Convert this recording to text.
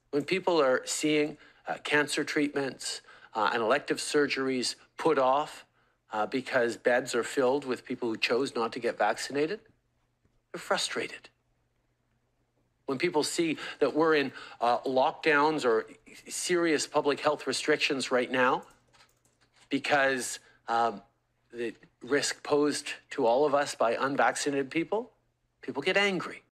When people are seeing cancer treatments and elective surgeries put off because beds are filled with people who chose not to get vaccinated, they're frustrated. When people see that we're in lockdowns or serious public health restrictions right now because the risk posed to all of us by unvaccinated people, people get angry.